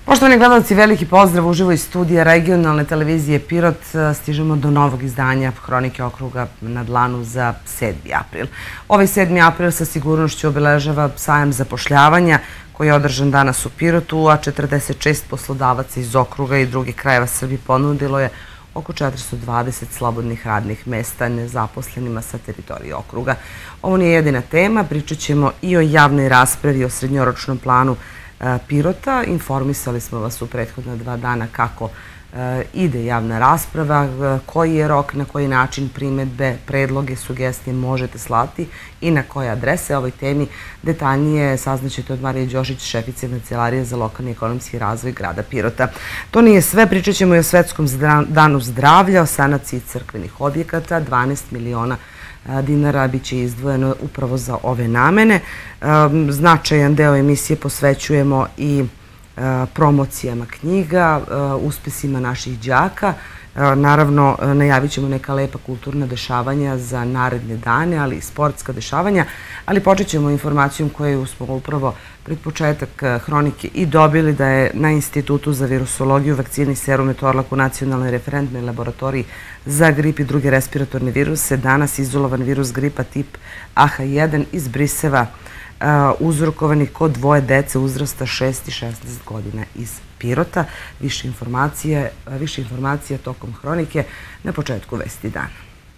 Poštovani gledalci, veliki pozdrav uživo iz studija regionalne televizije Pirot. Stižemo do novog izdanja Hronike okruga na dlanu za 7. april. Ovaj 7. april sa sigurnošću obeležava sajam zapošljavanja koji je održan danas u Pirotu, a 46 poslodavaca iz okruga i drugih krajeva Srbije ponudilo je oko 420 slobodnih radnih mesta nezaposlenima sa teritorije okruga. Ovo nije jedina tema, pričat ćemo i o javnoj raspravi o srednjoročnom planu Pirota. Informisali smo vas u prethodna 2 dana kako ide javna rasprava, koji je rok, na koji način primedbe, predloge, sugestije možete slati i na koje adrese. O ovoj temi detaljnije saznaćete od Marije Đošić, šefice Kancelarije za lokalni ekonomski razvoj grada Pirota. To nije sve, pričat ćemo i o Svetskom danu zdravlja, o sanaciji crkvenih objekata, 12 miliona dinara biće izdvojeno upravo za ove namene. Značajan deo emisije posvećujemo i promocijama knjiga, uspesima naših đaka. Naravno, najavit ćemo neka lepa kulturna dešavanja za naredne dane, ali i sportska dešavanja. Ali počet ćemo informacijom koju smo upravo pred početak hronike i dobili, da je na Institutu za virusologiju, vakcini, serum i torlak u Nacionalnoj referentnoj laboratoriji za grip i druge respiratorne viruse danas izolovan virus gripa tip AH1 iz Briseva, uzrokovani kod 2 dece uzrasta 6 i 16 godina iz Pirota. Više informacija tokom hronike na početku vesti dana.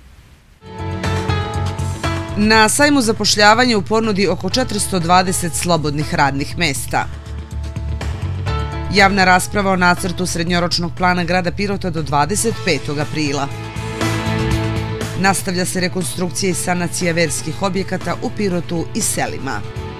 Na sajmu zapošljavanja u ponudi oko 420 slobodnih radnih mesta. Javna rasprava o nacrtu srednjoročnog plana grada Pirota do 25. aprila. Nastavlja se rekonstrukcija i sanacija verskih objekata u Pirotu i selima.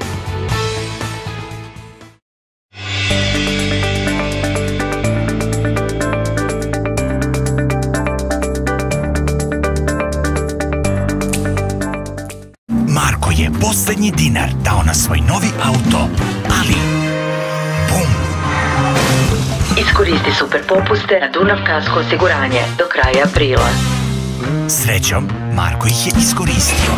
Marko je poslednji dinar dao na svoj novi auto, ali bum! Iskoristi super popuste na Dunav kasko osiguranje do kraja aprila. Srećom, Marko ih je iskoristio.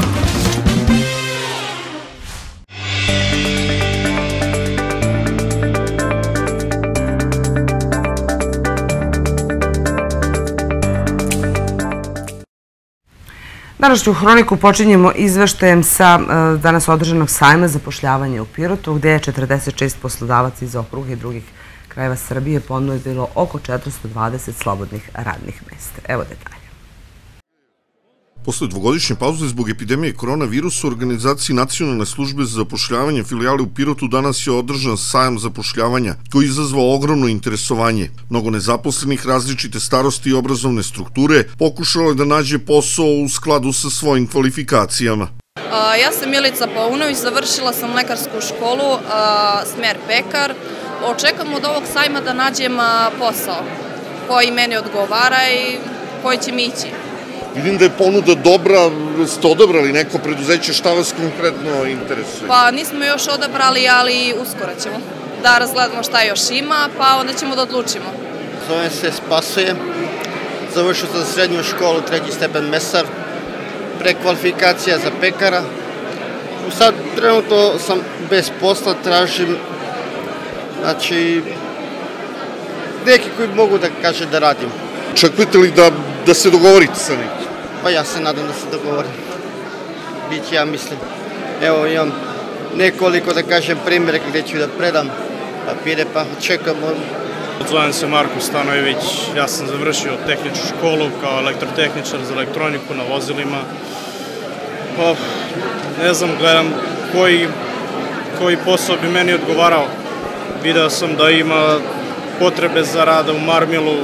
Današnju hroniku počinjemo izveštajem sa danas održanog sajma zapošljavanja u Pirotu, gde je 46 poslodavaca iz okruga i drugih krajeva Srbije ponudilo oko 420 slobodnih radnih mesta. Evo detalje. Posle dvogodišnje pauze zbog epidemije koronavirusa u organizaciji Nacionalne službe za zapošljavanje filijale u Pirotu danas je održan sajam zapošljavanja koji je izazvao ogromno interesovanje. Mnogo nezaposlenih različite starosti i obrazovne strukture pokušalo je da nađe posao u skladu sa svojim kvalifikacijama. Ja sam Milica Paunović, završila sam lekarsku školu, smer pekar. Očekam od ovog sajma da nađem posao koji meni odgovara i koji će mi ići. Vidim da je ponuda dobra, ste odabrali neko preduzeće, šta vas konkretno interesuje? Pa nismo još odabrali, ali uskoro ćemo da razgledamo šta još ima, pa onda ćemo da odlučimo. Zovem se Spasoje, završio sam srednju školu, 3. stepen mesar, prekvalifikacija za pekara. Sad trenutno sam bez posla, tražim, znači, neki koji mogu da kaže da radim. Očekujete li da se dogovorite sa nekim? Pa ja se nadam da se dogovorim. Biće, ja mislim. Evo imam nekoliko, da kažem, primjera gdje ću da predam papire, pa čekamo. Zovem se Marko Stanojević, ja sam završio tehničku školu kao elektrotehničar za elektroniku na vozilima. Pa, ne znam, gledam koji posao bi meni odgovarao. Video sam da ima potrebe za rada u Marmilu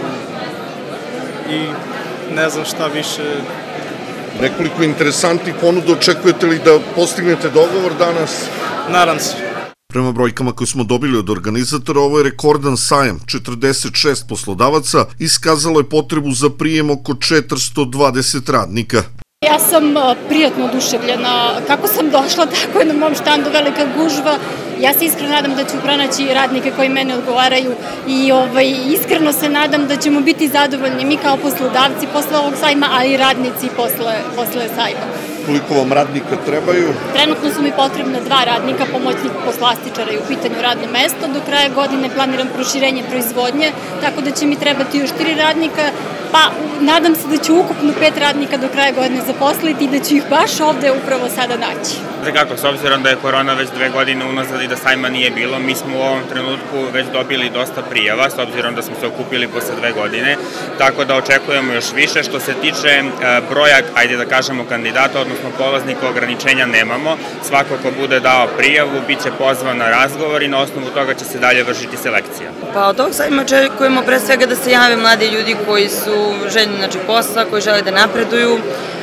i ne znam šta više. Nekoliko interesantnih ponuda, očekujete li da postignete dogovor danas? Nadam se. Prema brojkama koje smo dobili od organizatora, ovo je rekordan sajam. 46 poslodavaca iskazalo je potrebu za prijem oko 420 radnika. Ja sam prijatno oduševljena. Kako sam došla, tako je na mom štandu velika gužva. Ja se iskreno nadam da ću pronaći radnike koji mene odgovaraju i iskreno se nadam da ćemo biti zadovoljni mi kao poslodavci posle ovog sajma, ali i radnici posle sajma. Koliko vam radnika trebaju? Trenutno su mi potrebna 2 radnika, pomoćnik poslastičara i u pitanju radno mesto. Do kraja godine planiram proširenje proizvodnje, tako da će mi trebati još 3 radnika, pa nadam se da ću ukupno 5 radnika do kraja godine zaposliti i da ću ih baš ovde upravo sada naći. Kako, s obzirom da je korona već 2 godine unazad i da sajma nije bilo, mi smo u ovom trenutku već dobili dosta prijava, s obzirom da smo se okupili posle 2 godine, tako da očekujemo još više. Što se tiče broja, ajde da kažemo, kandidata, odnosno polaznika, ograničenja nemamo. Svako ko bude dao prijavu, bit će pozvan na razgovor i na osnovu toga će se dalje vršiti selekcija. Pa od ovog sajma očekujemo pre svega da se jave mladi ljudi koji su željni posla, koji žele da napreduju.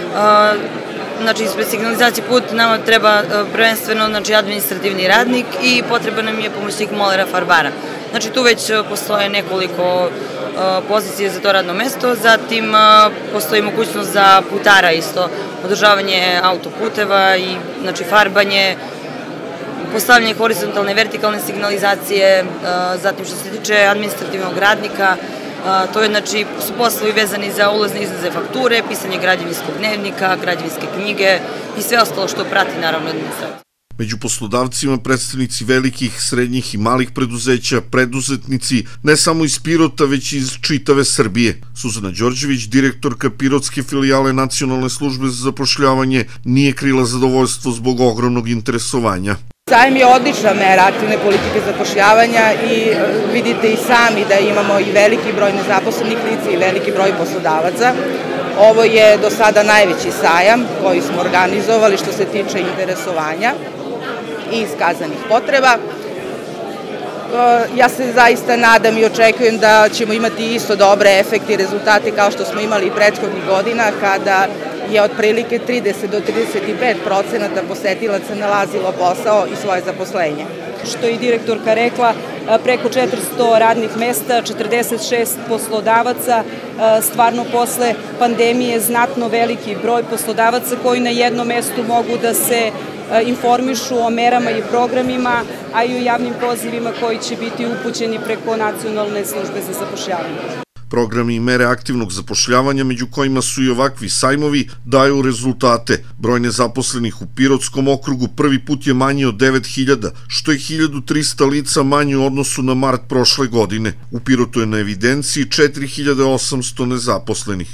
Znači, ispred signalizacije put nama treba prvenstveno administrativni radnik i potreban nam je pomoćnik molera farbara. Znači, tu već postoje nekoliko pozicije za to radno mesto, zatim postoji mogućnost za putara isto, održavanje autoputeva i farbanje, postavljanje horizontalne i vertikalne signalizacije, zatim što se tiče administrativnog radnika, to je, su poslovi vezani za ulazne i izlaze fakture, pisanje građevinskog dnevnika, građevinske knjige i sve ostalo što prati, naravno, administraciju. Među poslodavcima predstavnici velikih, srednjih i malih preduzeća, preduzetnici, ne samo iz Pirota, već i iz čitave Srbije. Suzana Đorđević, direktorka Pirotske filijale Nacionalne službe za zapošljavanje, nije krila zadovoljstvo zbog ogromnog interesovanja. Sajam je odlična mera aktivne politike zapošljavanja i vidite i sami da imamo i veliki broj nezaposlenih lica i veliki broj poslodavaca. Ovo je do sada najveći sajam koji smo organizovali što se tiče interesovanja i iskazanih potreba. Ja se zaista nadam i očekujem da ćemo imati isto dobre efekte i rezultate kao što smo imali i prethodnih godina kada je otprilike 30 do 35% posetilaca nalazilo posao i svoje zaposlenje. Što je i direktorka rekla, preko 400 radnih mesta, 46 poslodavaca, stvarno posle pandemije znatno veliki broj poslodavaca koji na jednom mestu mogu da se informišu o merama i programima, a i o javnim pozivima koji će biti upućeni preko Nacionalne službe za zapošljavanje. Programi i mere aktivnog zapošljavanja, među kojima su i ovakvi sajmovi, daju rezultate. Broj nezaposlenih u Pirotskom okrugu prvi put je manji od 9.000, što je 1.300 lica manje u odnosu na mart prošle godine. U Pirotu je na evidenciji 4.800 nezaposlenih.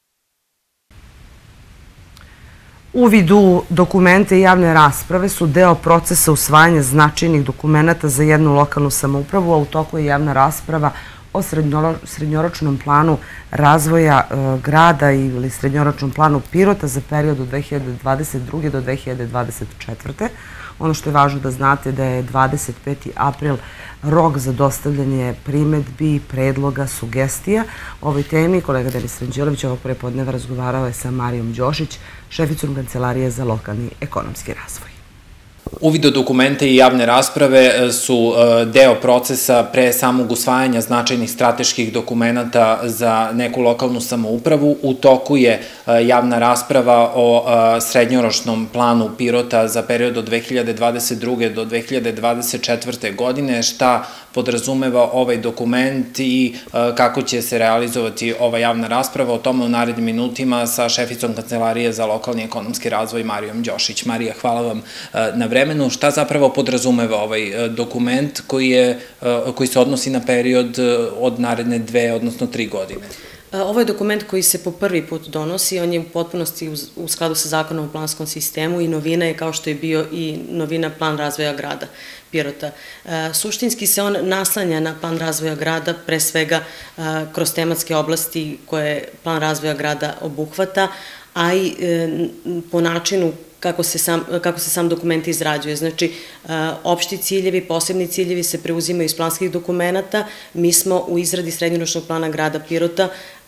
Uvid u dokumente i javne rasprave su deo procesa usvajanja značajnih dokumenta za jednu lokalnu samoupravu, a u toku je javna rasprava o srednjoročnom planu razvoja grada ili srednjoročnom planu Pirota za period od 2022. do 2024. Ono što je važno da znate da je 25. april rok za dostavljanje primedbi, predloga, sugestija. O ovoj temi kolega Denis Ranđelović ovog prepodneva razgovarao je sa Marijom Đošić, šeficom Kancelarije za lokalni ekonomski razvoj. Uvid u dokumente i javne rasprave su deo procesa pre samog usvajanja značajnih strateških dokumenta za neku lokalnu samoupravu. U toku je javna rasprava o srednjoročnom planu Pirota za period od 2022. do 2024. godine, šta podrazumeva ovaj dokument i kako će se realizovati ova javna rasprava. O tome u narednim minutima sa šeficom Kancelarije za lokalni ekonomski razvoj Marijom Đošić. Marija, hvala vam na vremenu. Šta zapravo podrazumeva ovaj dokument koji se odnosi na period od naredne 2, odnosno 3 godine? Ovo je dokument koji se po prvi put donosi, on je u potpunosti u skladu sa zakonom o planskom sistemu i novina je kao što je bio i novina plan razvoja grada Pirota. Suštinski se on naslanja na plan razvoja grada, pre svega kroz tematske oblasti koje plan razvoja grada obuhvata, a i po načinu kako se sam dokument izrađuje. Znači, opšti ciljevi, posebni ciljevi se preuzimaju iz planskih dokumenta. Mi smo u izradi srednjoročnog plana grada Pirota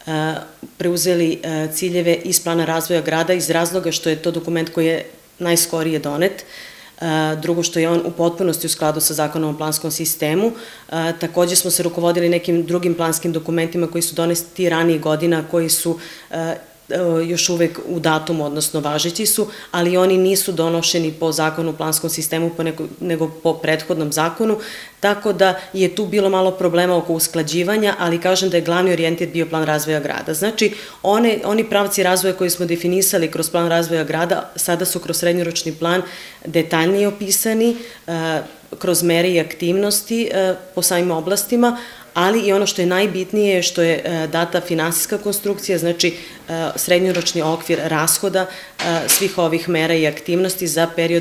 preuzeli ciljeve iz plana razvoja grada iz razloga što je to dokument koji je najskorije donet. Drugo, što je on u potpunosti u skladu sa zakonom o planskom sistemu. Takođe smo se rukovodili nekim drugim planskim dokumentima koji su donesti ranijih godina, koji su još uvek u datumu, odnosno važeći su, ali oni nisu donošeni po zakonu o planskom sistemu, nego po prethodnom zakonu, tako da je tu bilo malo problema oko usklađivanja, ali kažem da je glavni orijentir bio plan razvoja grada. Znači, oni pravci razvoja koji smo definisali kroz plan razvoja grada, sada su kroz srednjoročni plan detaljnije opisani, kroz mere i aktivnosti po samim oblastima, ali i ono što je najbitnije, što je data finansijska konstrukcija, znači srednjoročni okvir rashoda svih ovih mera i aktivnosti za period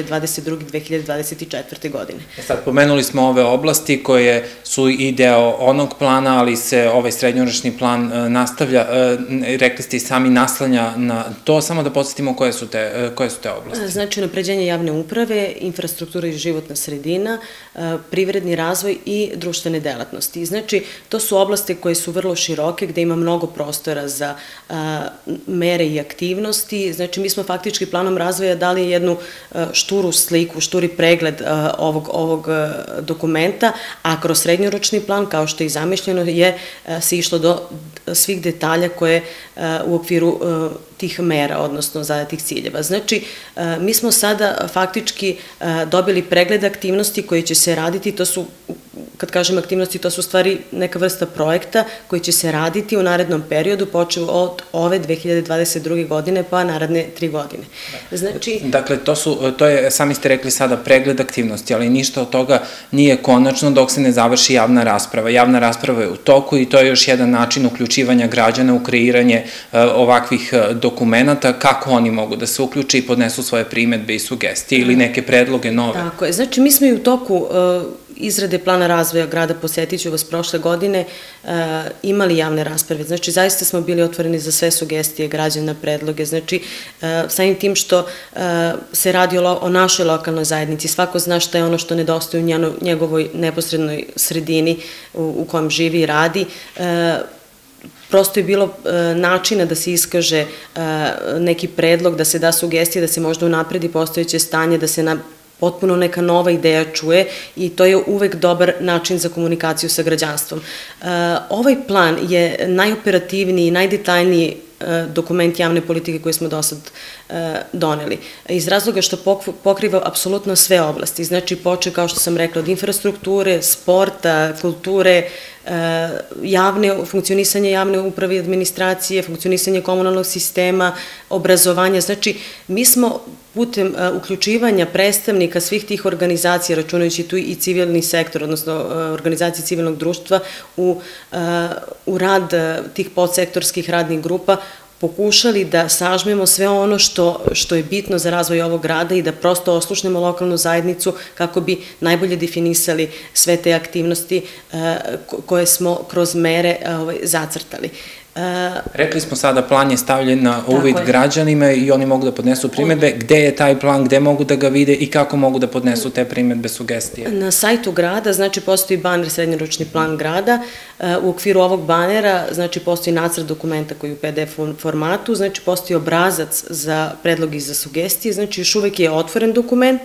2022-2024. godine. Sad, pomenuli smo ove oblasti koje su i deo onog plana, ali se ovaj srednjoročni plan nastavlja, rekli ste i sami naslanja na to, samo da podsjetimo koje su te oblasti. Znači, unapređenje javne uprave, infrastruktura i životna sredina, privredni razvoj i društvene delatnosti. Znači, to su oblasti koje su vrlo široke, gde ima mnogo prostora za mere i aktivnosti. Znači, mi smo faktički planom razvoja dali jednu šturu sliku, šturi pregled ovog dokumenta, a kroz srednjoročni plan, kao što je i zamišljeno, se išlo do svih detalja koje u okviru tih mera, odnosno zadatih ciljeva. Znači, mi smo sada faktički dobili pregled aktivnosti koje će se raditi, to su, kad kažem aktivnosti, to su stvari neka vrsta projekta koji će se raditi u narednom periodu, počeo od ove 2022. godine pa naredne 3 godine. Znači... Dakle, to je, sami ste rekli sada, pregled aktivnosti, ali ništa od toga nije konačno dok se ne završi javna rasprava. Javna rasprava je u toku i to je još jedan način uključivanja građana u kreiranje ovakvih dokumenta, kako oni mogu da se uključe i podnesu svoje primedbe i sugestije ili neke predloge nove. Tako je. Znači, mi smo i u toku izrade plana razvoja grada, posjetit ću vas, prošle godine imali javne rasprave. Znači, zaista smo bili otvoreni za sve sugestije građana, predloge. Znači, samim tim što se radi o našoj lokalnoj zajednici, svako zna šta je ono što nedostaje u njegovoj neposrednoj sredini u kojem živi i radi. Prosto je bilo načina da se iskaže neki predlog, da se da sugestije, da se možda unapredi postojeće stanje, da se potpuno neka nova ideja čuje i to je uvek dobar način za komunikaciju sa građanstvom. Ovaj plan je najoperativniji i najdetaljniji dokument javne politike koje smo do sad doneli. Iz razloga što pokriva apsolutno sve oblasti. Znači, poče, kao što sam rekla, od infrastrukture, sporta, kulture, funkcionisanje javne uprave i administracije, funkcionisanje komunalnog sistema, obrazovanja. Znači, mi smo putem uključivanja predstavnika svih tih organizacija, računajući tu i civilni sektor, odnosno organizacije civilnog društva, u rad tih podsektorskih radnih grupa, pokušali da sažmemo sve ono što je bitno za razvoj ovog grada i da prosto oslušnemo lokalnu zajednicu kako bi najbolje definisali sve te aktivnosti koje smo kroz mere zacrtali. Rekli smo sada, plan je stavljen na uvid građanima i oni mogu da podnesu primedbe. Gde je taj plan, gde mogu da ga vide i kako mogu da podnesu te primedbe, sugestije? Na sajtu grada, znači, postoji baner srednjoročni plan grada. U okviru ovog banera, znači, postoji nacrt dokumenta koji je u PDF formatu, znači, postoji obrazac za predloge i za sugestije, znači, još uvek je otvoren dokument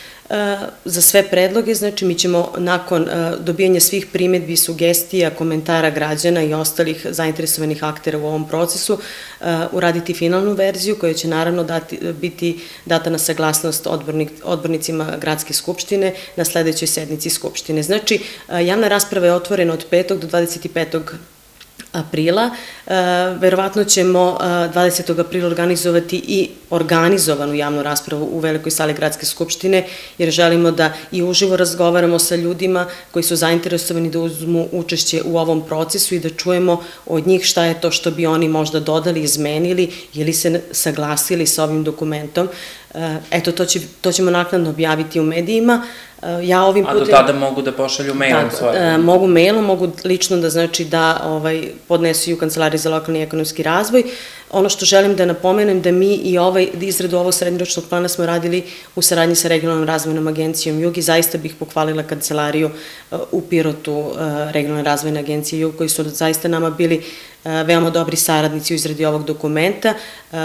za sve predloge. Znači, mi ćemo nakon dobijanja svih primedbi, sugestija, komentara građana i ostalih zainteresovanih aktera u ovom procesu uraditi finalnu verziju koja će naravno biti data na saglasnost odbornicima Gradske skupštine na sledećoj sednici Skupštine. Znači, javna rasprava je otvorena od 5. do 25. aprila. Verovatno ćemo 20. aprila organizovati i organizovanu javnu raspravu u velikoj sali Gradske skupštine, jer želimo da i uživo razgovaramo sa ljudima koji su zainteresovani da uzmu učešće u ovom procesu i da čujemo od njih šta je to što bi oni možda dodali, izmenili ili se saglasili sa ovim dokumentom. Eto, to ćemo naknadno objaviti u medijima. A do tada mogu da pošalju mailom svoje? Mogu mailom, mogu lično da, znači, da podnesu i u Kancelariji za lokalni i ekonomski razvoj. Ono što želim da napomenem da mi i izradu ovog srednjoročnog plana smo radili u saradnji sa Regionalnom razvojnom agencijom Jug i zaista bih pohvalila Kancelariju u Pirotu Regionalne razvojne agencije Jug, koji su zaista nama bili veoma dobri saradnici u izradi ovog dokumenta.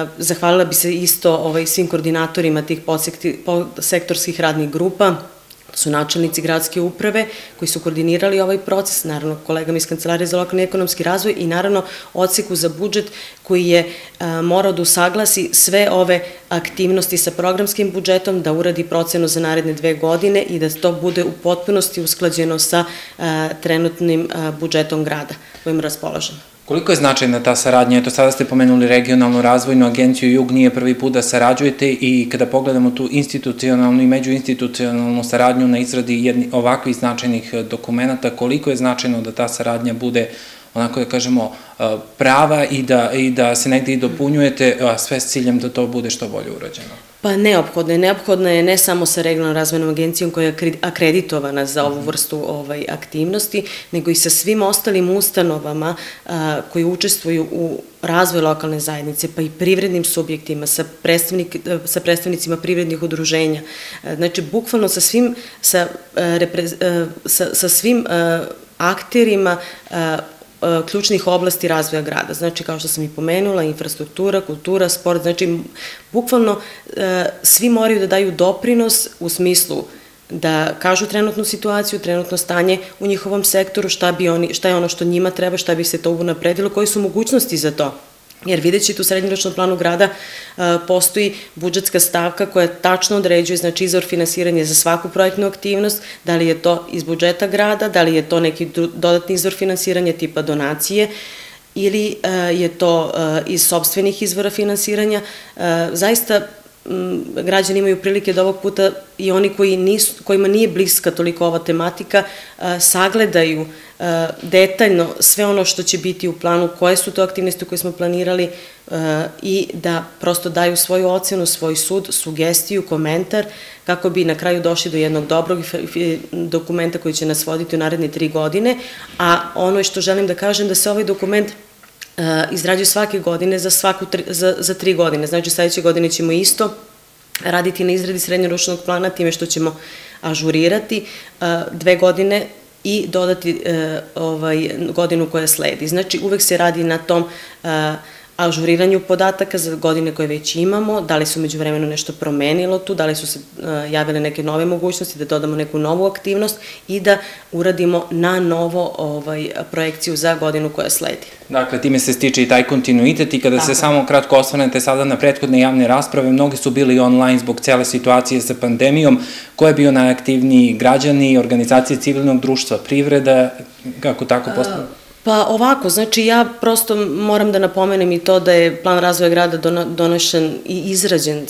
Zahvalila bi se isto svim koordinatorima tih podsektorskih radnih grupa su načelnici gradske uprave koji su koordinirali ovaj proces, naravno kolegama iz Kancelarije za lokalni ekonomski razvoj i naravno odseku za budžet koji je morao da usaglasi sve ove aktivnosti sa programskim budžetom, da uradi procenu za naredne 2 godine i da to bude u potpunosti usklađeno sa trenutnim budžetom grada kojim raspolažemo. Koliko je značajna ta saradnja? Eto, sada ste pomenuli regionalnu razvojnu agenciju Jug, nije prvi put da sarađujete i kada pogledamo tu institucionalnu i međuinstitucionalnu saradnju na izradi ovakvih značajnih dokumenta, koliko je značajno da ta saradnja bude, onako da kažemo, prava i da se negde i dopunjujete, a sve s ciljem da to bude što bolje urađeno? Pa neophodno je ne samo sa regionalnom razvojnom agencijom koja je akreditovana za ovu vrstu aktivnosti, nego i sa svim ostalim ustanovama koji učestvuju u razvoju lokalne zajednice, pa i privrednim subjektima, sa predstavnicima privrednih udruženja. Znači, bukvalno sa svim akterima ključnih oblasti razvoja grada. Znači, kao što sam i pomenula, infrastruktura, kultura, sport, znači, bukvalno svi moraju da daju doprinos u smislu da kažu trenutnu situaciju, trenutno stanje u njihovom sektoru, šta je ono što njima treba, šta bi se to unapredilo, koje su mogućnosti za to. Jer vidjet ćete u srednjoročnom planu grada postoji budžetska stavka koja tačno određuje, znači, izvor finansiranja za svaku projektnu aktivnost, da li je to iz budžeta grada, da li je to neki dodatni izvor finansiranja tipa donacije ili je to iz sopstvenih izvora finansiranja. Zaista građani imaju prilike da ovog puta i oni kojima nije bliska toliko ova tematika sagledaju detaljno sve ono što će biti u planu, koje su to aktivnosti koje smo planirali i da prosto daju svoju ocenu, svoj sud, sugestiju, komentar, kako bi na kraju došli do jednog dobrog dokumenta koji će nas voditi u naredne 3 godine, a ono što želim da kažem da se ovaj dokument izrađuje svake godine za 3 godine. Znači, sledeće godine ćemo isto raditi na izradi srednjoročnog plana time što ćemo ažurirati 2 godine i dodati godinu koja sledi. Znači, uvek se radi na tom ažuriranju podataka za godine koje već imamo, da li se umeđu vremenu nešto promenilo tu, da li su se javile neke nove mogućnosti, da dodamo neku novu aktivnost i da uradimo na novo projekciju za godinu koja sledi. Dakle, time se stiče i taj kontinuitet i kada se samo kratko osvrnete sada na prethodne javne rasprave, mnogi su bili online zbog cele situacije sa pandemijom. Ko je bio najaktivniji? Građani, organizacije civilnog društva, privreda, kako tako postavljamo? Pa ovako, znači ja prosto moram da napomenem i to da je plan razvoja grada donošen i izrađen,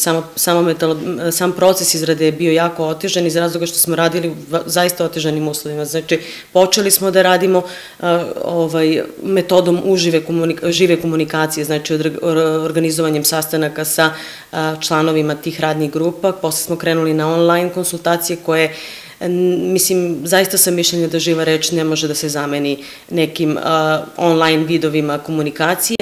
sam proces izrade je bio jako otežan iz razloga što smo radili u zaista otežanim uslovima. Znači, počeli smo da radimo metodom žive komunikacije, znači organizovanjem sastanaka sa članovima tih radnih grupa, posle smo krenuli na online konsultacije koje mislim, zaista sam mišljenja da živa reč ne može da se zameni nekim online vidovima komunikacije.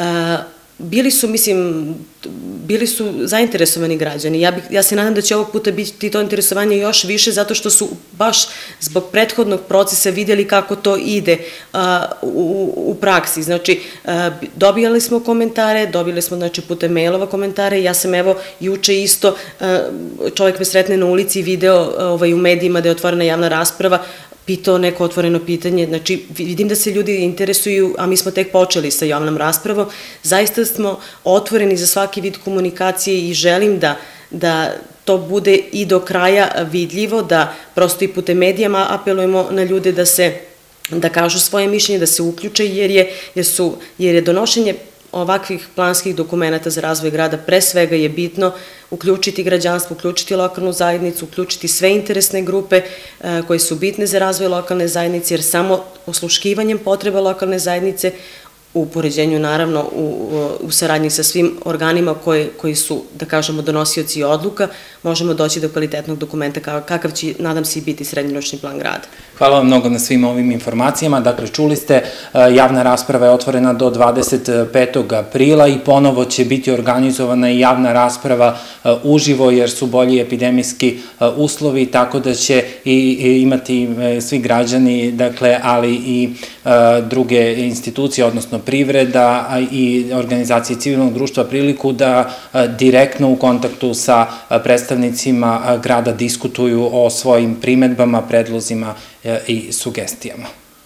Bili su zainteresovani građani. Ja se nadam da će ovog puta biti to interesovanje još više zato što su baš zbog prethodnog procesa vidjeli kako to ide u praksi. Znači, dobijali smo komentare, dobili smo putem mailova komentare. Ja sam evo juče isto, čovjek me sretne na ulici i video u medijima da je otvorena javna rasprava, pitao neko otvoreno pitanje, znači vidim da se ljudi interesuju, a mi smo tek počeli sa javnom raspravom, zaista smo otvoreni za svaki vid komunikacije i želim da to bude i do kraja vidljivo, da prosto i putem medijama apelujemo na ljude da kažu svoje mišljenje, da se uključe, jer je donošenje ovakvih planskih dokumenta za razvoj grada pre svega je bitno uključiti građanstvo, uključiti lokalnu zajednicu, uključiti sve interesne grupe koje su bitne za razvoj lokalne zajednice, jer samo osluškivanjem potreba lokalne zajednice u poređenju naravno u saradnji sa svim organima koji su, da kažemo, donosioci odluka, možemo doći do kvalitetnog dokumenta kakav će, nadam se, i biti srednjoročni plan grada. Hvala vam mnogo na svim ovim informacijama. Dakle, čuli ste, javna rasprava je otvorena do 25. aprila i ponovo će biti organizovana i javna rasprava uživo jer su bolji epidemijski uslovi, tako da će imati svi građani, dakle, ali i druge institucije, odnosno odnosno privreda i organizacije civilnog društva priliku da direktno u kontaktu sa predstavnicima grada diskutuju o svojim primedbama, predlozima i sugestijama.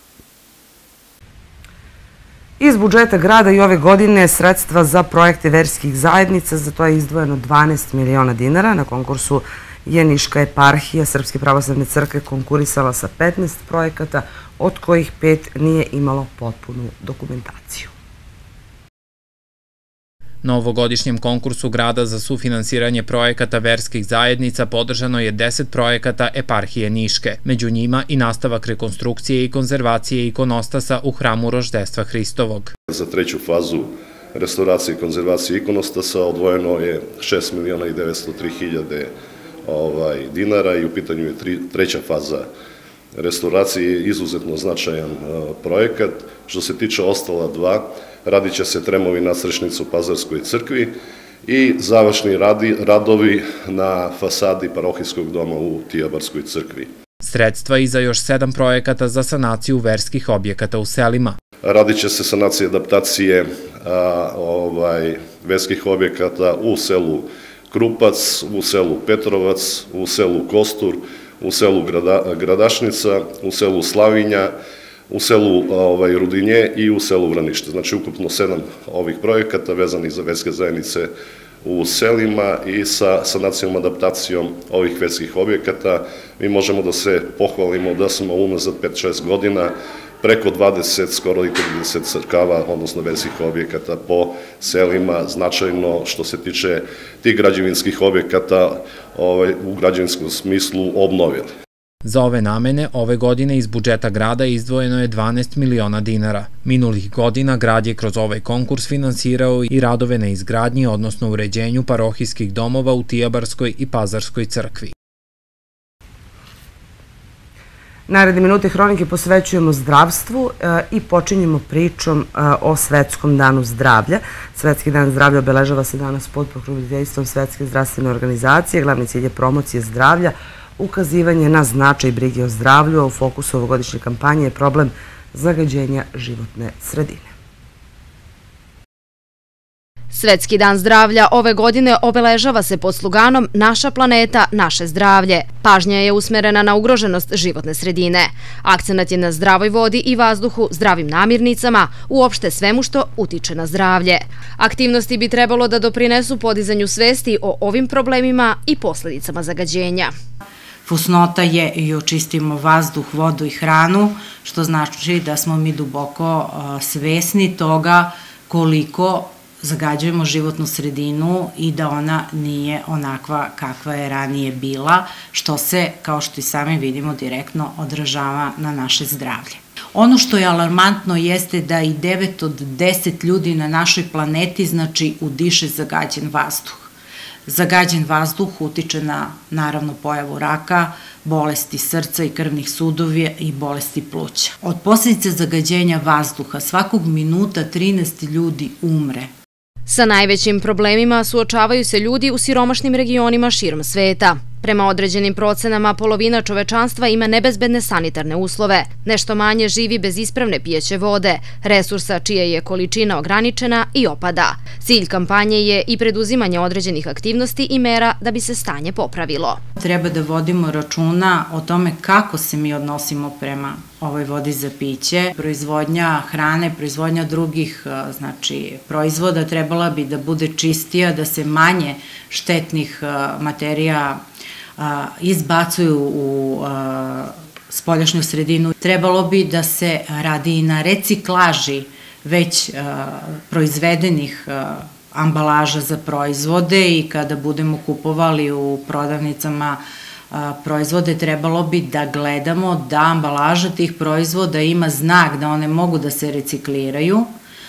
Iz budžeta grada i ove godine sredstva za projekte verskih zajednica, za to je izdvojeno 12 miliona dinara. Na konkursu je Niška eparhija Srpske pravoslavne crkve konkurisala sa 15 projekata, od kojih 5 nije imalo potpunu dokumentaciju. Na ovogodišnjem konkursu grada za sufinansiranje projekata verskih zajednica podržano je 10 projekata eparhije Niške, među njima i nastavak rekonstrukcije i konzervacije ikonostasa u hramu Roždestva Hristovog. Za treću fazu restauracije i konzervacije ikonostasa odvojeno je 6.903.000 dinara i u pitanju je treća faza restauracije, izuzetno značajan projekat. Što se tiče ostala dva, radit će se tremovi nadstrešnice u Pazarskoj crkvi i završni radovi na fasadi parohijskog doma u Tijabarskoj crkvi. Sredstva i za još 7 projekata za sanaciju verskih objekata u selima. Radit će se sanacija adaptacije verskih objekata u selu Krupac, u selu Petrovac, u selu Kostur, u selu Gradašnica, u selu Slavinja, u selu Rudinje i u selu Vranište. Znači, ukupno 7 ovih projekata vezanih za verske zajednice u selima i sa sanacijom, adaptacijom ovih verskih objekata. Mi možemo da se pohvalimo da smo unazad 5-6 godina preko 20, skoro i 30 crkava, odnosno verskih objekata po selima, značajno što se tiče tih građevinskih objekata u građevinskom smislu obnovili. Za ove namene ove godine iz budžeta grada izdvojeno je 12 miliona dinara. Minulih godina grad je kroz ovaj konkurs finansirao i radove na izgradnji, odnosno uređenju parohijskih domova u Tijabarskoj i Pazarskoj crkvi. Naredne minute hronike posvećujemo zdravstvu i počinjemo pričom o Svetskom danu zdravlja. Svetski dan zdravlja obeležava se danas pod pokroviteljstvom Svetske zdravstvene organizacije. Glavni cilj je promocije zdravlja, ukazivanje na značaj brige o zdravlju, a u fokusu ovogodišnje kampanje je problem zagađenja životne sredine. Svetski dan zdravlja ove godine obeležava se pod sloganom Naša planeta, naše zdravlje. Pažnja je usmerena na ugroženost životne sredine. Akcenat je na zdravoj vodi i vazduhu, zdravim namirnicama, uopšte svemu što utiče na zdravlje. Aktivnosti bi trebalo da doprinesu podizanju svesti o ovim problemima i posledicama zagađenja. Fusnota je i očistimo vazduh, vodu i hranu, što znači da smo mi duboko svesni toga koliko zagađujemo životnu sredinu i da ona nije onakva kakva je ranije bila, što se, kao što i sami vidimo, direktno odražava na naše zdravlje. Ono što je alarmantno jeste da i 9 od 10 ljudi na našoj planeti, znači, udiše zagađen vazduh. Zagađen vazduh utiče na, naravno, pojavu raka, bolesti srca i krvnih sudova i bolesti pluća. Od posljedice zagađenja vazduha svakog minuta 13 ljudi umre. Sa najvećim problemima suočavaju se ljudi u siromašnim regionima širom sveta. Prema određenim procenama, polovina čovečanstva ima nebezbedne sanitarne uslove. Nešto manje živi bez ispravne pijeće vode, resursa čija je količina ograničena i opada. Cilj kampanje je i preduzimanje određenih aktivnosti i mera da bi se stanje popravilo. Treba da vodimo računa o tome kako se mi odnosimo prema ovoj vodi za piće. Proizvodnja hrane, proizvodnja drugih proizvoda trebala bi da bude čistija, da se manje štetnih materija izbacuju u spoljašnju sredinu. Trebalo bi da se radi i na reciklaži već proizvedenih ambalaža za proizvode i kada budemo kupovali u prodavnicama proizvode, trebalo bi da gledamo da ambalaža tih proizvoda ima znak da one mogu da se recikliraju,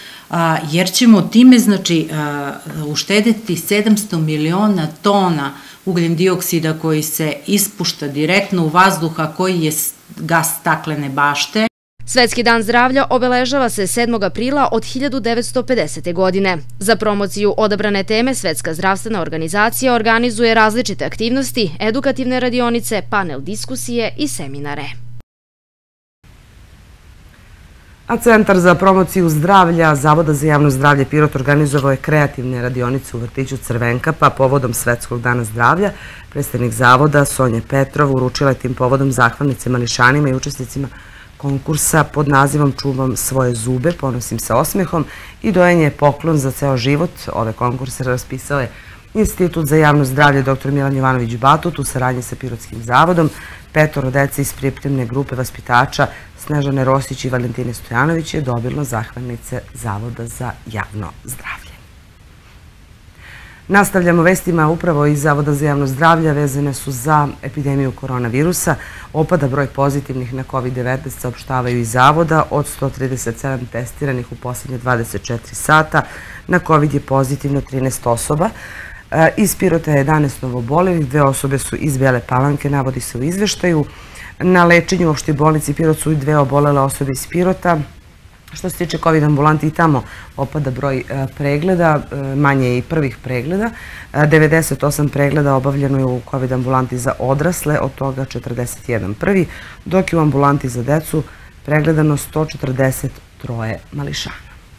jer ćemo time, znači, uštedeti 700 miliona tona ugljen dioksida koji se ispušta direktno u vazduha, koji je gas staklene bašte. Svetski dan zdravlja obeležava se 7. aprila od 1950. godine. Za promociju odabrane teme Svetska zdravstvena organizacija organizuje različite aktivnosti, edukativne radionice, panel diskusije i seminare. A Centar za promociju zdravlja Zavoda za javno zdravlje Pirot organizovao je kreativne radionice u vrtiću Crvenka, pa povodom Svetskog dana zdravlja predstavnik Zavoda Sonja Petrov uručila je tim povodom zahvalnice mališanima i učesnicima konkursa pod nazivom Čuvam svoje zube, ponosim se osmehom i dojenje je poklon za ceo život. Ove konkurse raspisao je Institut za javno zdravlje dr. Milan Jovanović Batut u saradnji sa Pirotskim zavodom. 5 dece iz pripremne grupe vaspitača Snežane Rosić i Valentine Stojanović je dobilo zahvalnice Zavoda za javno zdravlje. Nastavljamo vestima upravo iz Zavoda za javno zdravlje, vezane su za epidemiju koronavirusa. Opada broj pozitivnih na COVID-19, saopštavaju iz Zavoda. Od 137 testiranih u posljednje 24 sata na COVID je pozitivno 13 osoba. Iz Pirota je 11 novobolelih, 2 osobe su iz Bele Palanke, navodi se u izveštaju. Na lečenju u opštoj bolnici Pirot su i 2 obolele osobe iz Pirota. Što se tiče COVID ambulanti, i tamo opada broj pregleda, manje je i prvih pregleda. 98 pregleda obavljeno je u COVID ambulanti za odrasle, od toga 41 prvi, dok je u ambulanti za decu pregledano 143 mališana.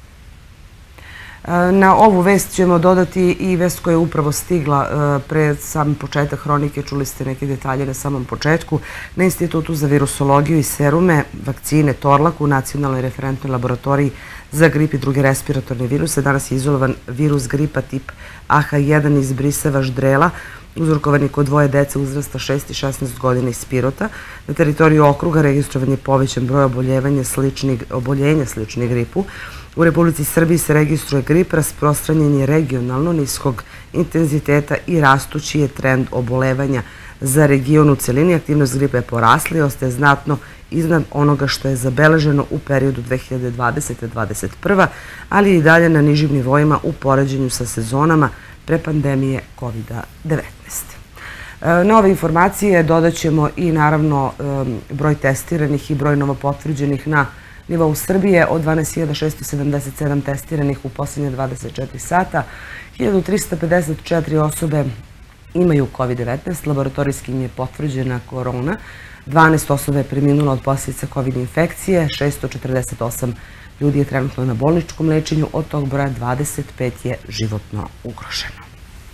Na ovu vest ćemo dodati i vest koja je upravo stigla pred sam početak hronike. Čuli ste neke detalje na samom početku. Na Institutu za virusologiju i serume vakcine Torlak u Nacionalnoj referentnoj laboratoriji za grip i druge respiratorne viruse danas je izolovan virus gripa tip AH1 iz Briseva Ždrela, uzrokovani kod 2 dece uzrasta 6 i 16 godina iz Pirota. Na teritoriju okruga registrovan je povećan broj oboljenja sličnih gripu. U Republici Srbiji se registruje grip, rasprostranjen je regionalno niskog intenziteta i rastući je trend obolevanja za region u celini. Aktivnost gripa je porasla i ostaje znatno iznad onoga što je zabeleženo u periodu 2020-2021, ali i dalje na nižim nivoima u poređenju sa sezonama pre pandemije COVID-19. Na ove informacije dodat ćemo i naravno broj testiranih i broj novopotvrđenih na nivou Srbije. Od 12.677 testiranih u posljednje 24 sata, 1354 osobe imaju COVID-19, laboratorijski im je potvrđena korona, 12 osoba je preminulo od posljedica COVID infekcije, 648 ljudi je trenutno na bolničkom lečenju, od tog broja 25 je životno ugroženo.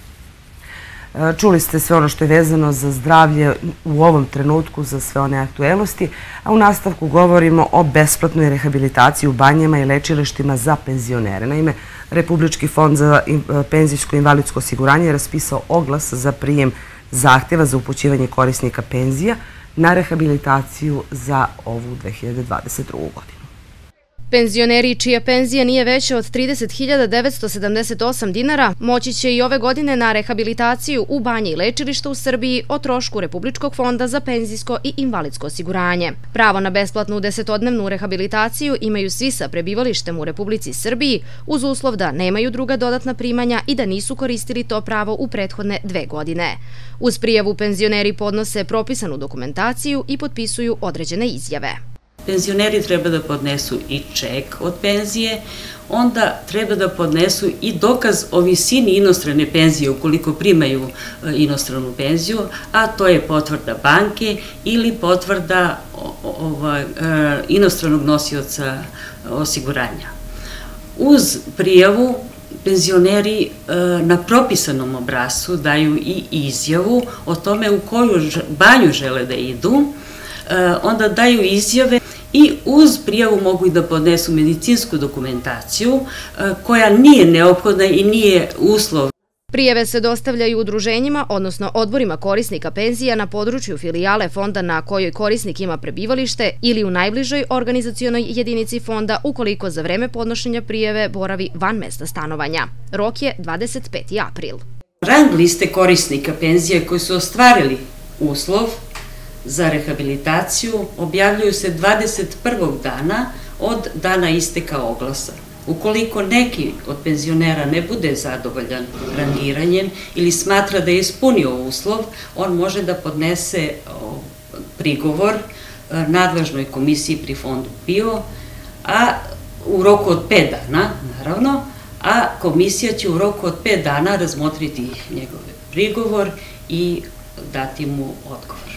Čuli ste sve ono što je vezano za zdravlje u ovom trenutku, za sve one aktuelnosti, a u nastavku govorimo o besplatnoj rehabilitaciji u banjama i lečilištima za penzionere. Naime, Republički fond za penzijsko i invalidsko osiguranje je raspisao oglas za prijem zahtjeva za upućivanje korisnika penzija na rehabilitaciju za ovu 2022. godinu. Penzioneri čija penzija nije veća od 30.978 dinara moći će i ove godine na rehabilitaciju u banje i lečilišta u Srbiji o trošku Republičkog fonda za penzijsko i invalidsko osiguranje. Pravo na besplatnu 10-dnevnu rehabilitaciju imaju svi sa prebivalištem u Republici Srbiji uz uslov da nemaju druga dodatna primanja i da nisu koristili to pravo u prethodne 2 godine. Uz prijavu penzioneri podnose propisanu dokumentaciju i potpisuju određene izjave. Penzioneri treba da podnesu i ček od penzije, onda treba da podnesu i dokaz o visini inostrane penzije ukoliko primaju inostranu penziju, a to je potvrda banke ili potvrda inostranog nosioca osiguranja. Uz prijavu penzioneri na propisanom obrascu daju i izjavu o tome u koju banju žele da idu, onda daju izjave i uz prijavu mogu i da podnesu medicinsku dokumentaciju koja nije neophodna i nije uslov. Prijave se dostavljaju udruženjima, odnosno odborima korisnika penzija na području filijale fonda na kojoj korisnik ima prebivalište ili u najbližoj organizacionoj jedinici fonda ukoliko za vreme podnošenja prijave boravi van mesta stanovanja. Rok je 25. april. Rang liste korisnika penzija koji su ostvarili uslov za rehabilitaciju objavljuju se 21. dana od dana isteka oglasa. Ukoliko neki od penzionera ne bude zadovoljan rangiranjem ili smatra da je ispunio uslov, on može da podnese prigovor nadležnoj komisiji pri fondu PIO, a u roku od 5 dana, naravno, a komisija će u roku od 5 dana razmotriti njegov prigovor i dati mu odgovor.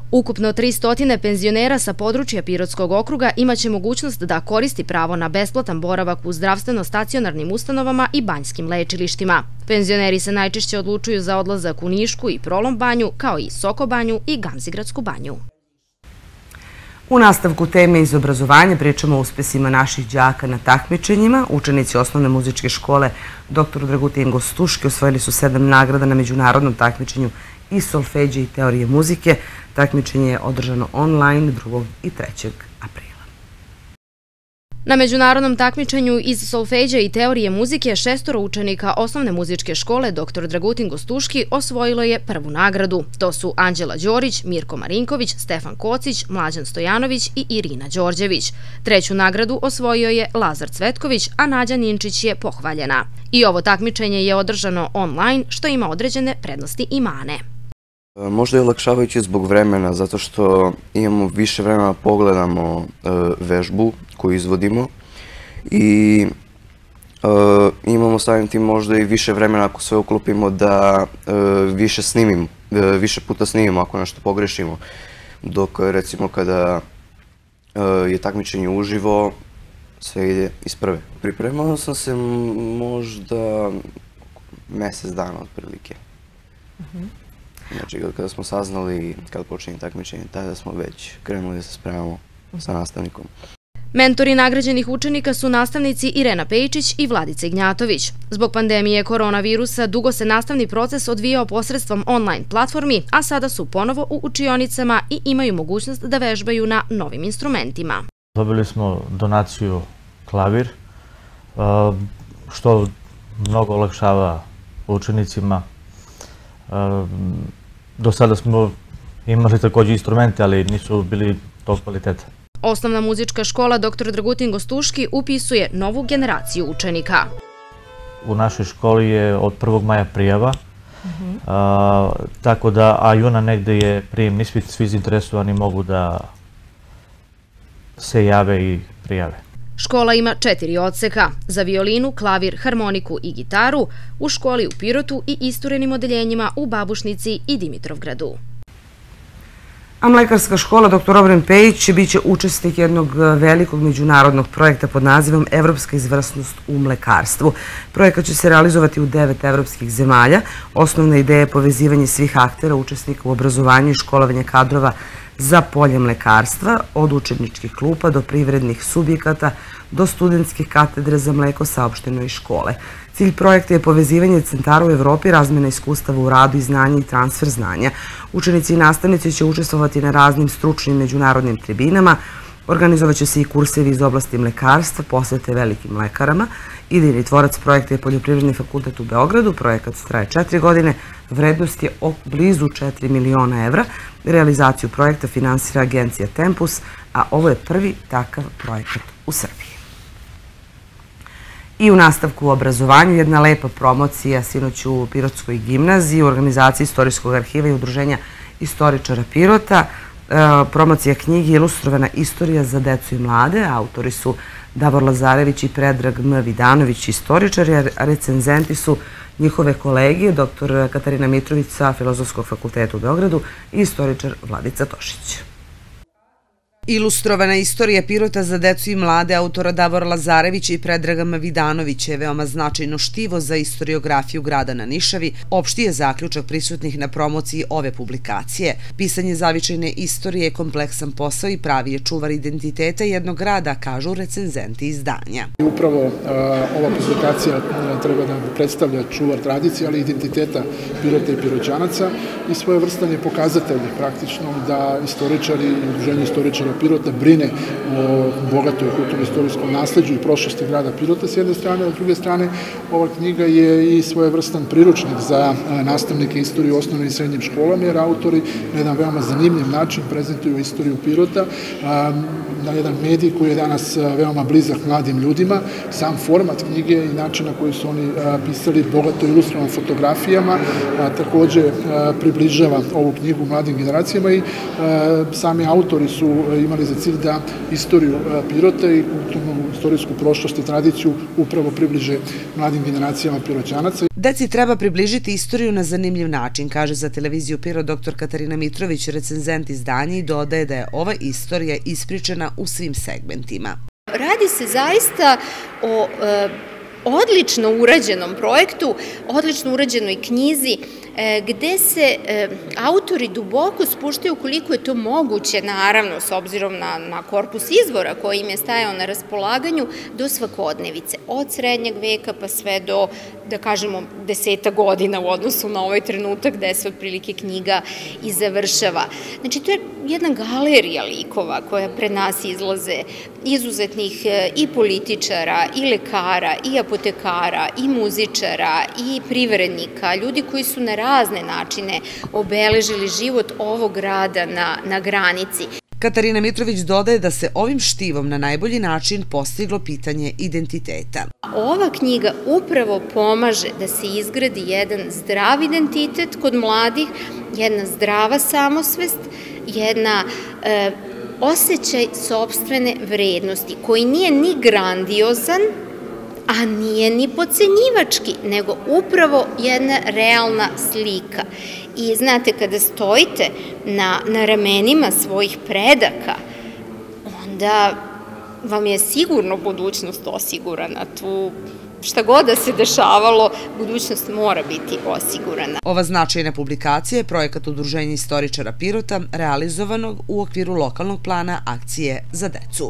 Ukupno 300 penzionera sa područja Pirotskog okruga imaće mogućnost da koristi pravo na besplatan boravak u zdravstveno-stacionarnim ustanovama i banjskim lečilištima. Penzioneri se najčešće odlučuju za odlazak u Nišku i Prolom banju, kao i Soko banju i Gamzigradsku banju. U nastavku teme iz obrazovanja pričamo o uspesima naših đaka na takmičenjima. Učenici osnovne muzičke škole dr. Dragutin Gostuški osvojili su 7 nagrada na međunarodnom takmičenju iz solfeđe i teorije muzike. Takmičenje je održano online 2. i 3. aprila. Na međunarodnom takmičenju iz solfeđa i teorije muzike 6 učenika osnovne muzičke škole dr. Dragutin Gostuški osvojilo je prvu nagradu. To su Anđela Đorić, Mirko Marinković, Stefan Kocić, Mlađan Stojanović i Irina Đorđević. Treću nagradu osvojio je Lazar Cvetković, a Nađa Ninčić je pohvaljena. I ovo takmičenje je održano online, što ima određene prednosti i mane. Možda je olakšavajuće zbog vremena, zato što imamo više vremena da pogledamo vežbu koju izvodimo i imamo samim tim možda i više vremena ako sve uklopimo da više snimimo, više puta snimimo ako nešto pogrešimo. Dok recimo kada je takmičenje uživo, sve ide iz prve. Pripremao sam se možda mesec dana otprilike. Znači, kada smo saznali kada počinje takmičenje, tada smo već krenuli da se spremamo sa nastavnikom. Mentori nagrađenih učenika su nastavnici Irena Pejčić i Vladica Ignjatović. Zbog pandemije koronavirusa dugo se nastavni proces odvijao posredstvom online platformi, a sada su ponovo u učionicama i imaju mogućnost da vežbaju na novim instrumentima. Dobili smo donaciju klavir, što mnogo olakšava učenicima. Do sada smo imali takođe instrumente, ali nisu bili tog kvaliteta. Osnovna muzička škola dr. Dragutin Gostuški upisuje novu generaciju učenika. U našoj školi je od 1. maja prijava, tako da, a juna negde je prijemni ispit, svi zainteresovani mogu da se jave i prijave. Škola ima 4 odseka, za violinu, klavir, harmoniku i gitaru, u školi u Pirotu i isturenim odeljenjima u Babušnici i Dimitrovgradu. A mlekarska škola dr. Obren Pejić biće učesnik jednog velikog međunarodnog projekta pod nazivom Evropska izvrsnost u mlekarstvu. Projekat će se realizovati u 9 evropskih zemalja. Osnovna ideja je povezivanje svih aktera, učesnika u obrazovanju i školovanja kadrova za polje mlekarstva, od učeničkih klupa do privrednih subjekata, do studentskih katedre za mleko, saopšteno i škole. Cilj projekta je povezivanje centara u Evropi, razmjena iskustava u radu i znanja i transfer znanja. Učenici i nastavnici će učestvovati na raznim stručnim međunarodnim tribinama, organizovat će se i kursevi iz oblasti mlekarstva, posete velikim mlekarama. Idejni tvorac projekta je Poljoprivredni fakultet u Beogradu. Projekat traje 4 godine, vrednost je blizu 4 miliona evra. Realizaciju projekta finansira agencija Tempus, a ovo je prvi takav projekat u Srbiji. I u nastavku u obrazovanju jedna lepa promocija sinoć u Pirotskoj gimnaziji u organizaciji Istorijskog arhiva i udruženja istoričara Pirota. Promocija knjige Ilustrovana istorija za decu i mlade. Autori su Davor Lazarević i Predrag M. Vidanović, istoričari, a recenzenti su njihove kolege, dr. Katarina Mitrović sa Filozofskog fakulteta u Beogradu i istoričar Vladica Tošić. Ilustrovana istorija Pirota za decu i mlade autora Davora Lazarevića i Predraga M. Vidanovića je veoma značajno štivo za istoriografiju grada na Nišavi. Opšti je zaključak prisutnih na promociji ove publikacije. Pisanje zavičajne istorije je kompleksan posao i pravi je čuvar identiteta jednog grada, kažu recenzenti izdanja. Upravo ova publikacija treba da predstavlja čuvar tradicije, ali i identiteta Pirota i Piroćanaca i svojevrstan je pokazatelj praktično da istoričari i udruženje istoričara Pirota brine o bogatoj kulturno-istorijskom nasleđu i prošlosti grada Pirota s jedne strane, a s druge strane ova knjiga je i svojevrstan priručnik za nastavnike istorije u osnovnim i srednjim školama, jer autori na jedan veoma zanimljiv način prezentuju istoriju Pirota na jedan medij koji je danas veoma blizak mladim ljudima. Sam format knjige i način na koji su oni pisali bogato ilustrovanim fotografijama takođe približava ovu knjigu mladim generacijama i sami autori su imali za cilj da istoriju Pirota i kulturnu istorijsku prošlost i tradiciju upravo približe mladim generacijama Piroćanaca. Deci treba približiti istoriju na zanimljiv način, kaže za televiziju Pirot dr. Katarina Mitrović, recenzent izdanja, i dodaje da je ova istorija ispričana u svim segmentima. Radi se zaista o odlično urađenom projektu, odlično urađenoj knjizi, gde se autori duboko spuštaju koliko je to moguće, naravno, s obzirom na korpus izvora koji im je stajao na raspolaganju, do svakodnevice, od srednjeg veka pa sve do, da kažemo, 10 godina u odnosu na ovaj trenutak gde se otprilike knjiga i završava. Znači, to je jedna galerija likova koja pred nas izlaze, izuzetnih i političara, i lekara, i apotekara, i muzičara, i privrednika, ljudi koji su na razne načine obeležili život ovog grada na granici. Katarina Mitrović dodaje da se ovim štivom na najbolji način postiglo pitanje identiteta. Ova knjiga upravo pomaže da se izgradi jedan zdrav identitet kod mladih, jedna zdrava samosvest, jedna osjećaj sopstvene vrednosti koji nije ni grandiozan, a nije ni podcenjivački, nego upravo jedna realna slika. I znate, kada stojite na ramenima svojih predaka, onda vam je sigurno budućnost osigurana. Tu šta god da se dešavalo, budućnost mora biti osigurana. Ova značajna publikacija je projekat Udruženja istoričara Pirota, realizovanog u okviru lokalnog plana akcije za decu.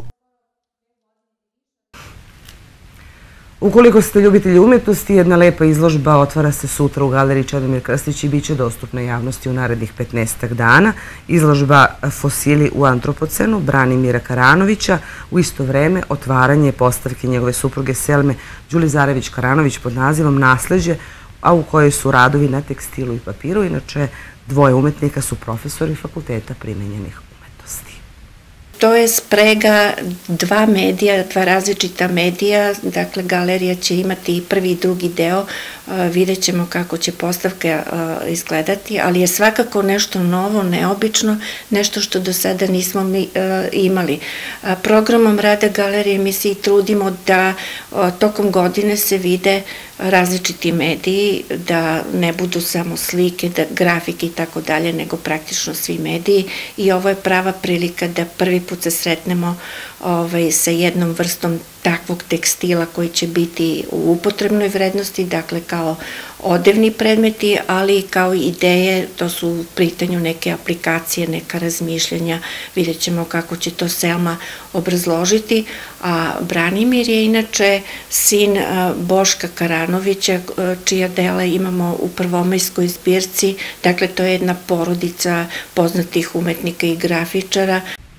Ukoliko ste ljubitelji umjetnosti, jedna lepa izložba otvara se sutra u galeriji Čedomir Krstić i bit će dostupna javnosti u narednih 15 dana. Izložba Fosili u antropocenu Branimira Karanovića, u isto vreme otvaranje postavke njegove supruge Selme Đulizarević-Karanović pod nazivom Nasleđe, a u kojoj su radovi na tekstilu i papiru. Inače, dvoje umetnika su profesori Fakulteta primenjenih umetnosti. To je sprega dva medija, dva različita medija, dakle galerija će imati i prvi i drugi deo, vidjet ćemo kako će postavka izgledati, ali je svakako nešto novo, neobično, nešto što do sada nismo imali. Programom rada galerije mi se i trudimo da tokom godine se vide različiti mediji, da ne budu samo slike, grafike i tako dalje, nego praktično svi mediji, i ovo je prava prilika da prvi put se sretnemo sa jednom vrstom takvog tekstila koji će biti u upotrebnoj vrednosti, dakle kao odevni predmeti, ali kao ideje, to su u pitanju neke aplikacije, neka razmišljanja, vidjet ćemo kako će to Selma obrazložiti, a Branimir je inače sin Boška Karanovića, čija dela imamo u prvomajskoj zbirci, dakle to je jedna porodica poznatih umetnika i grafičara.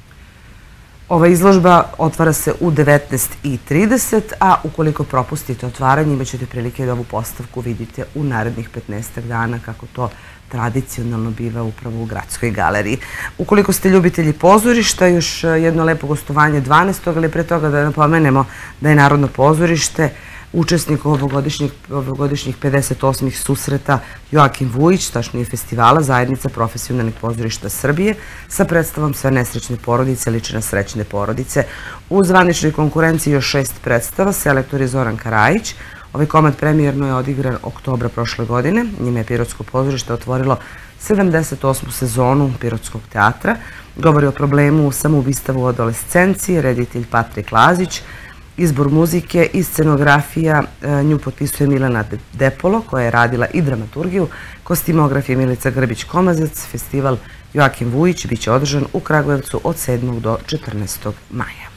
Ova izložba otvara se u 19:30, a ukoliko propustite otvaranje, imat ćete prilike da ovu postavku vidite u narednih 15 dana, kako to tradicionalno biva upravo u Gradskoj galeriji. Ukoliko ste ljubitelji pozorišta, još jedno lepo gostovanje 12. ali pre toga da napomenemo da je Narodno pozorište učesnik ovogodišnjih 58. susreta Joakim Vujić, tačnije festivala Zajednica profesionalnih pozorišta Srbije, sa predstavom Sve nesrećne porodice liče na srećne porodice. U zvaničnoj konkurenciji još 6 predstava, selektor je Zoran Karajić. Ovaj komad premijerno je odigran oktobra prošle godine. Njime je Pirotsko pozorište otvorilo 78. sezonu Pirotskog teatra. Govori o problemu samoubistva u adolescenciji, reditelj Patrik Lazić. Izbor muzike i scenografija nju potpisuje Milana Depolo, koja je radila i dramaturgiju. Kostimograf je Milica Grbić-Komazac. Festival Joakim Vujić biće održan u Kragujevcu od 7. do 14. maja.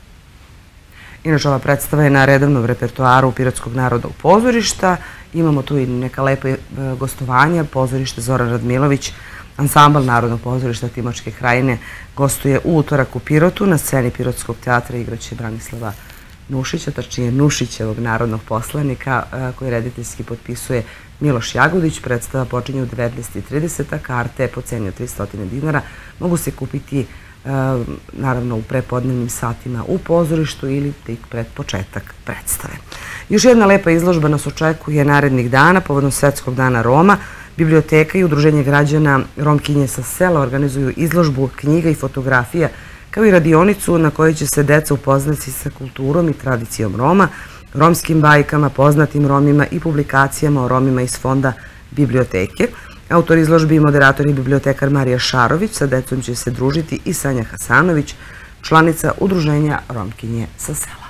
Inače, ova predstava je na redovnom repertoaru Pirotskog narodnog pozorišta. Imamo tu i neka lepa gostovanja. Pozorište Zoran Radmilović, ansambl Narodnog pozorišta Timočke krajine gostuje u utorak u Pirotu. Na sceni Pirotskog teatra igraće Branislava Nušića, tačnije Nušićevog narodnog poslanika, koji rediteljski potpisuje Miloš Jagodić. Predstava počinje u 19:30, a karte po ceni od 300 dinara mogu se kupiti naravno u prepodnevnim satima u pozorištu ili tik pred početak predstave. Još jedna lepa izložba nas očekuje narednih dana povodom Svetskog dana Roma. Biblioteka i Udruženje građana Romkinje sa sela organizuju izložbu knjiga i fotografija kao i radionicu na kojoj će se deca upoznati sa kulturom i tradicijom Roma, romskim bajkama, poznatim Romima i publikacijama o Romima iz fonda biblioteke. Autor izložbi i moderator i bibliotekar Marija Šarović. Sa decom će se družiti i Sanja Hasanović, članica Udruženja Romkinje sa sela.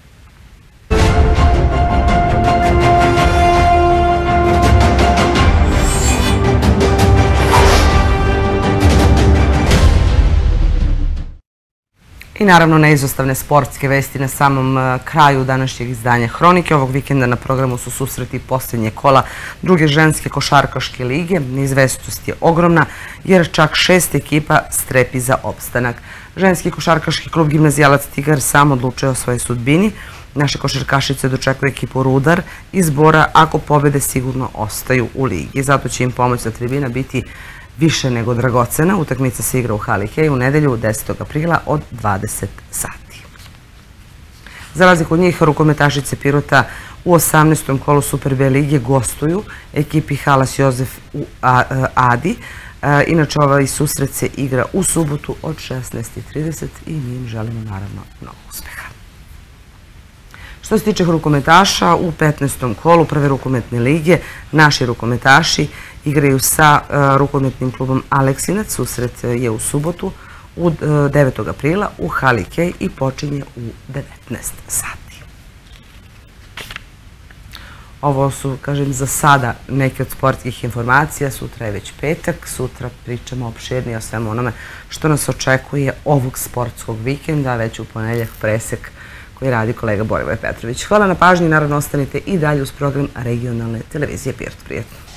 I naravno neizostavne sportske vesti na samom kraju današnjeg izdanja Hronike. Ovog vikenda na programu su susreti posljednje kola druge ženske košarkaške lige. Neizvesnost je ogromna jer čak 6 ekipa strepi za opstanak. Ženski košarkaški klub Gimnazijalac Tigar sam odlučuje o svojoj sudbini. Naše košarkašice dočekuju ekipu Rudar iz Bora. Ako pobede sigurno ostaju u ligi. Zato će im pomoć sa tribina biti više nego dragocena. Utakmica se igra u hali Hej u nedelju 10. aprila od 20 sati. Za razliku od njih, rukometašice Pirota u 18. kolu Super B lige gostuju ekipi Halas Jozef u Adi. Inače, ovaj susret se igra u subotu od 16:30 i mi im želimo naravno mnogo uspeha. Što se tiče rukometaša, u 15. kolu prve rukometne lige naši rukometaši igraju sa rukometnim klubom Aleksinac. Susret je u subotu od 9. aprila u hali Kej i počinje u 19 sati. Ovo su, kažem, za sada neke od sportskih informacija. Sutra je već petak. Sutra pričamo opširnije o svemu onome što nas očekuje ovog sportskog vikenda, već u ponedeljak presek koji radi kolega Borivoje Petrović. Hvala na pažnji, naravno ostanite i dalje uz program regionalne televizije Pirot. Prijetno.